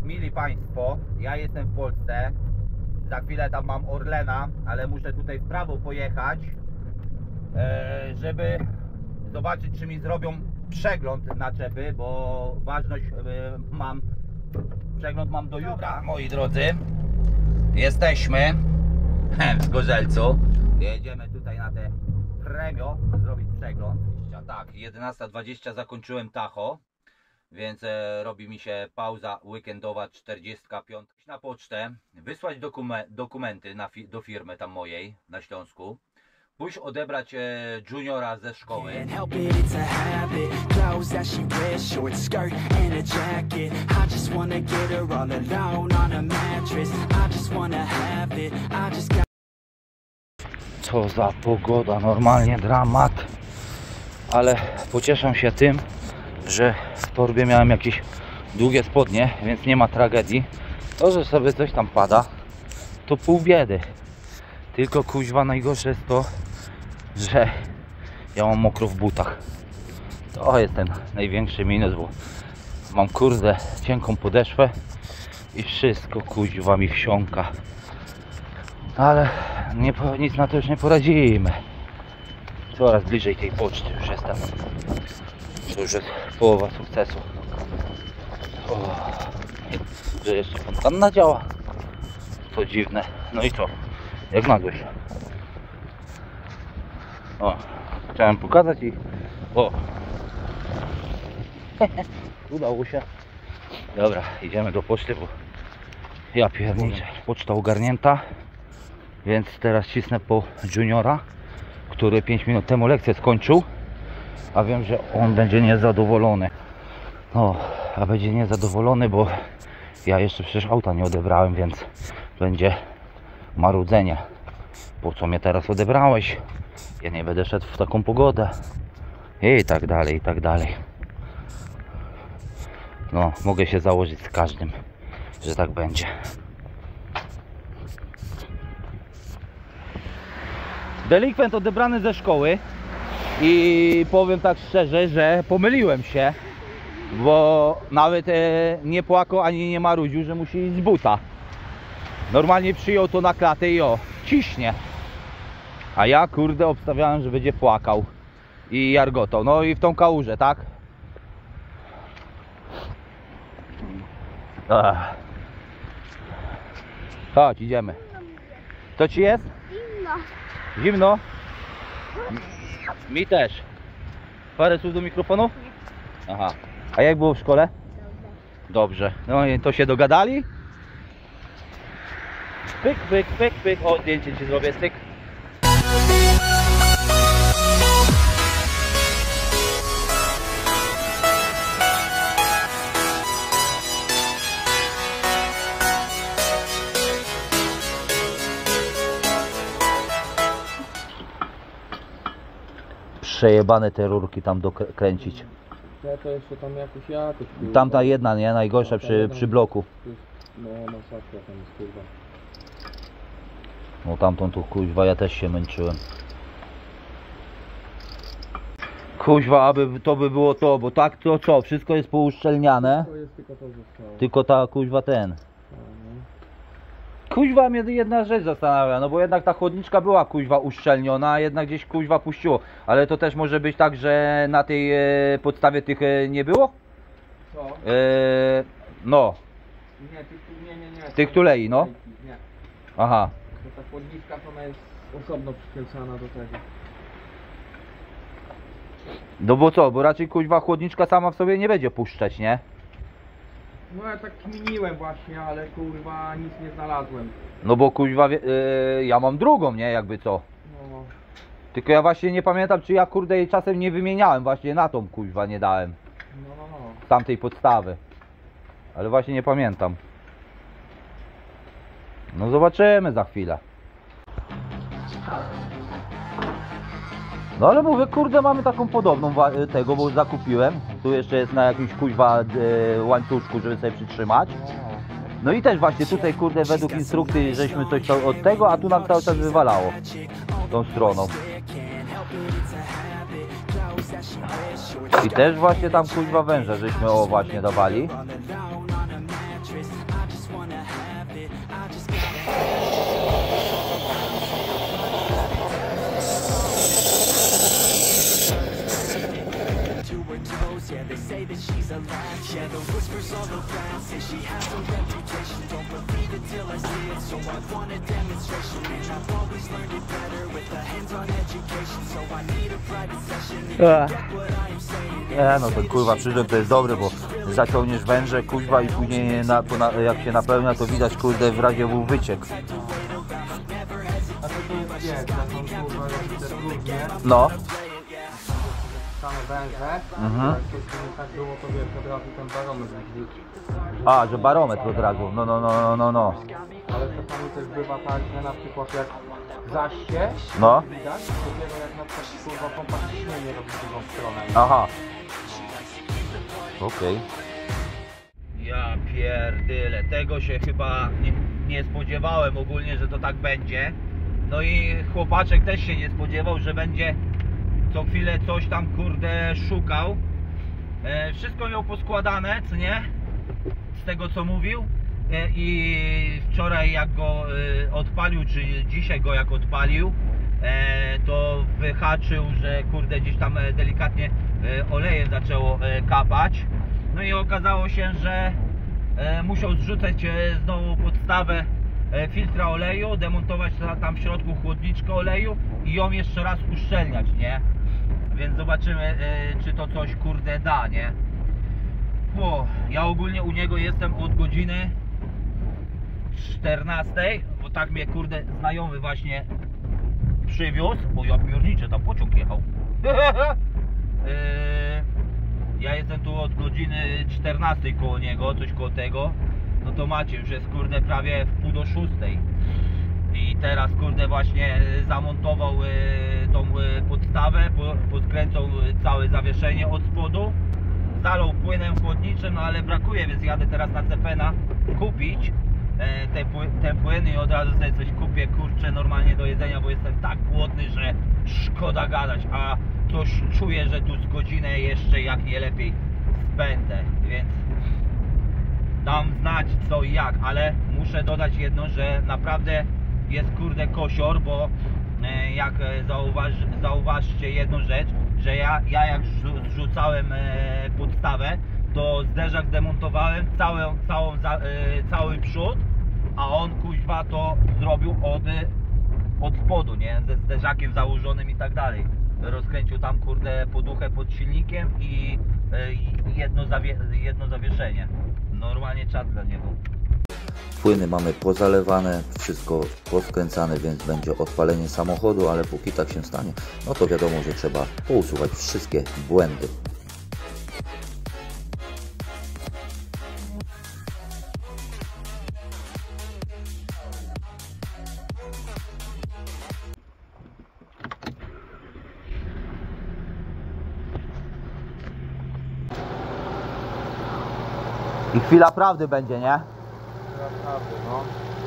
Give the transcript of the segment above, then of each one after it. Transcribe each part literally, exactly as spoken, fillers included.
mili Państwo, ja jestem w Polsce. Za chwilę tam mam Orlena, ale muszę tutaj w prawo pojechać, żeby zobaczyć, czy mi zrobią przegląd naczepy, bo ważność mam, przegląd mam do jutra. Moi drodzy, jesteśmy w Zgorzelcu. Jedziemy tutaj na te premio zrobić przegląd. Tak, jedenasta dwadzieścia zakończyłem Tacho, więc e, robi mi się pauza weekendowa czterdziestka pięć na pocztę, wysłać dokumen, dokumenty na fi, do firmy tam mojej na Śląsku, pójść odebrać e, juniora ze szkoły. Co za pogoda, normalnie dramat, ale pocieszę się tym, że w torbie miałem jakieś długie spodnie, więc nie ma tragedii. To, że sobie coś tam pada, to pół biedy. Tylko kuźwa najgorsze jest to, że ja mam mokro w butach. To jest ten największy minus, bo mam kurde cienką podeszwę i wszystko kuźwa mi wsiąka. Ale nie, nic na to już nie poradzimy. Coraz bliżej tej poczty już jestem. To już jest połowa sukcesu. O, że jeszcze fontanna działa. To dziwne. No i co? Jak nagle się. O, chciałem pokazać i... O! Udało się. Dobra, idziemy do poczty, bo ja pierniczę. Poczta ogarnięta. Więc teraz cisnę po juniora, który pięć minut temu lekcję skończył. A wiem, że on będzie niezadowolony. No, a będzie niezadowolony, bo ja jeszcze przecież auta nie odebrałem, więc będzie marudzenie. Po co mnie teraz odebrałeś? Ja nie będę szedł w taką pogodę. I tak dalej, i tak dalej. No, mogę się założyć z każdym, że tak będzie. Delikwent odebrany ze szkoły. I powiem tak szczerze, że pomyliłem się, bo nawet e, nie płakał ani nie marudził, że musi iść z buta. Normalnie przyjął to na klatę i o, ciśnie. A ja kurde obstawiałem, że będzie płakał i jargotał. No i w tą kałużę, tak? Ach. Chodź, idziemy. Co ci jest? Zimno. Zimno? Mi też. Parę słów do mikrofonu? Aha. A jak było w szkole? Dobrze. No i to się dogadali? Pyk, pyk, pyk, pyk. O, zdjęcie ci zrobię, styk. Przejebane te rurki tam dokręcić. Ja to jeszcze tam jakoś jakoś... Tamta jedna, nie? Najgorsza przy, przy bloku. No masakra tam jest kurwa. No tamtą tu kuźwa, ja też się męczyłem. Kuźwa, aby to by było to, bo tak to co? Wszystko jest pouszczelniane. To jest tylko to zostało. Tylko ta kuźwa ten. Kuźwa mnie jedna rzecz zastanawia, no bo jednak ta chłodniczka była kuźwa uszczelniona, a jednak gdzieś kuźwa puściło. Ale to też może być tak, że na tej e, podstawie tych e, nie było? Co? E, no. Nie, tych tu, nie, nie, nie. Tych tulei, no. Nie. Aha. To ta chłodniczka to ona jest osobno przykręcana do tego. No bo co, bo raczej kuźwa chłodniczka sama w sobie nie będzie puszczać, nie? No ja tak kminiłem właśnie, ale kurwa nic nie znalazłem. No bo kuźwa, e, ja mam drugą, nie? Jakby co. No. Tylko ja właśnie nie pamiętam, czy ja kurde jej czasem nie wymieniałem, właśnie na tą kuźwa nie dałem. No, no, no. Z tamtej podstawy. Ale właśnie nie pamiętam. No zobaczymy za chwilę. No ale mówię, kurde, mamy taką podobną tego, bo zakupiłem. Tu jeszcze jest na jakimś kuźwa e, łańcuszku, żeby sobie przytrzymać. No i też właśnie tutaj, kurde, według instrukcji żeśmy coś od tego, a tu nam cały czas wywalało tą stroną. I też właśnie tam kuźwa węża żeśmy o właśnie dawali. past. Yeah, they say that she's a lie. Yeah, the whispers all around say she has a reputation. Don't believe it till I see it, so I want a demonstration. And I've always learned it better with a hands-on education. So I need a private session if you get what I am saying. Nie no, ten kurwa przyrzek to jest dobry, bo zaciągniesz węże, kuźwa i później na, po na, jak się napełnia, to widać kurde w razie był wyciek. A to tu jest wiek, to są kurwa te trudnie, No. same węże. Mhm. Jak to nie tak było, to wiesz, od razu ten barometr widzi. A, że barometr od razu. No, no, no, no, no, no. Ale czasami też bywa tak, że na przykład jak zaście, No. widać, dopiero jak na przykład kurwa pompa ciśnienie robi w drugą stronę. Aha. Okej. Ja pierdyle, tego się chyba nie, nie spodziewałem ogólnie, że to tak będzie. No i chłopaczek też się nie spodziewał, że będzie co chwilę coś tam kurde szukał. E, wszystko miał poskładane, co nie? Z tego co mówił. E, I wczoraj jak go e, odpalił, czy dzisiaj go jak odpalił, e, to wyhaczył, że kurde gdzieś tam e, delikatnie e, olejem zaczęło e, kapać. No i okazało się, że e, musiał zrzucać e, znowu podstawę e, filtra oleju, demontować tam w środku chłodniczkę oleju i ją jeszcze raz uszczelniać, nie? Więc zobaczymy, e, czy to coś kurde da, nie? O, ja ogólnie u niego jestem od godziny czternastej, bo tak mnie kurde znajomy właśnie przywiózł. O ja piórniczę, tam pociąg jechał. e, Ja jestem tu od godziny czternastej koło niego, coś koło tego. No to macie, już jest kurde prawie w pół do szóstej. I teraz kurde właśnie zamontował y, tą y, podstawę, po, podkręcał całe zawieszenie od spodu. Zalał płynem chłodniczym, no ale brakuje, więc jadę teraz na Cepena kupić e, te, te płyny i od razu sobie coś kupię, kurczę, normalnie do jedzenia, bo jestem tak głodny, że szkoda gadać, a coś czuję, że tu z godzinę jeszcze jak nie lepiej spędzę, więc dam znać co i jak, ale muszę dodać jedno, że naprawdę jest kurde kosior, bo e, jak zauważ, zauważcie jedną rzecz, że ja, ja jak zrzucałem e, podstawę, to zderzak demontowałem całą, całą, za, e, cały przód, a on kuźwa to zrobił od, od spodu, nie? Ze zderzakiem założonym i tak dalej. Rozkręcił tam kurde poduchę pod silnikiem i e, jedno, zawie, jedno zawieszenie. Normalnie czad dla niego. Płyny mamy pozalewane, wszystko poskręcane, więc będzie odpalenie samochodu, ale póki tak się stanie, no to wiadomo, że trzeba pousuwać wszystkie błędy. I chwila prawdy będzie, nie? Naprawdę, no.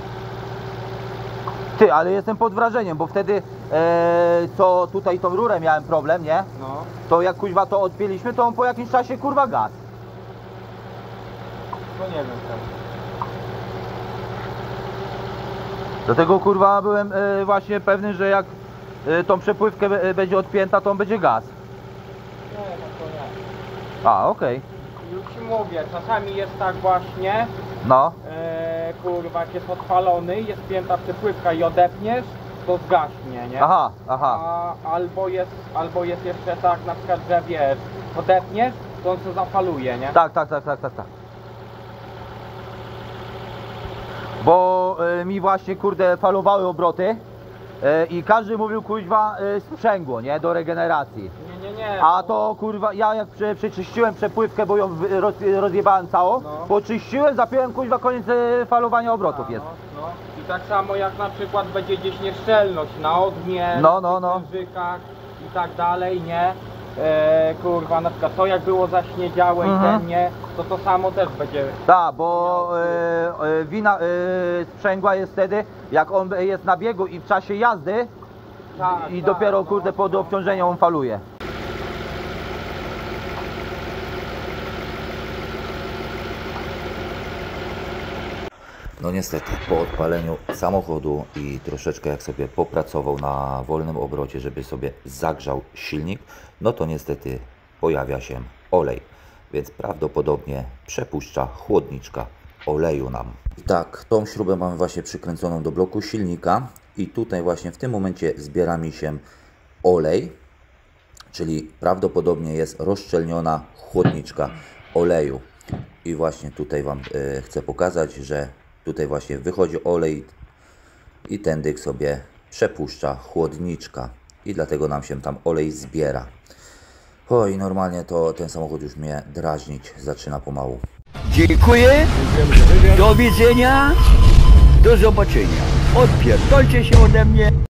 Ty, ale jestem pod wrażeniem, bo wtedy e, co tutaj tą rurę miałem problem, nie? No. To jak kuźwa to odpięliśmy, to on po jakimś czasie kurwa gaz. No nie wiem tam. Dlatego kurwa byłem e, właśnie pewny, że jak e, tą przepływkę e, będzie odpięta, to on będzie gaz. Nie, no to nie. A, okej. Już ci mówię, czasami jest tak właśnie, No. e, kurwa, jak jest odpalony, jest pięta przepływka i odepniesz, to zgaśnie, nie? Aha, aha. A, albo, jest, albo jest jeszcze tak na przykład, że wiesz, odepniesz, to on się zapaluje, nie? Tak, tak, tak, tak, tak, tak. Bo e, mi właśnie kurde falowały obroty e, i każdy mówił kuźwa e, sprzęgło, nie? Do regeneracji. Nie, nie, nie. A to kurwa, ja jak prze, przeczyściłem przepływkę, bo ją wy- roz, rozjebałem całą, No. poczyściłem, zapiąłem kuźwa, koniec e, falowania obrotów A, jest. No, no. I tak samo jak na przykład będzie gdzieś nieszczelność na ognie, No, no, no. na wężykach i tak dalej, nie? E, kurwa, na przykład to jak było zaśniedziałe i Mhm. ten nie, to to samo też będzie. Tak, bo e, e, wina e, sprzęgła jest wtedy, jak on jest na biegu i w czasie jazdy Tak, i tak, dopiero no, kurde pod no. obciążeniem on faluje. No niestety, po odpaleniu samochodu i troszeczkę jak sobie popracował na wolnym obrocie, żeby sobie zagrzał silnik, no to niestety pojawia się olej, więc prawdopodobnie przepuszcza chłodniczka oleju nam. I tak, tą śrubę mamy właśnie przykręconą do bloku silnika i tutaj właśnie w tym momencie zbiera mi się olej, czyli prawdopodobnie jest rozszczelniona chłodniczka oleju. I właśnie tutaj Wam y, chcę pokazać, że tutaj właśnie wychodzi olej i tędy sobie przepuszcza chłodniczka i dlatego nam się tam olej zbiera. Oj, normalnie to ten samochód już mnie drażnić zaczyna pomału. Dziękuję, do widzenia, do zobaczenia. Odpierdolcie się ode mnie.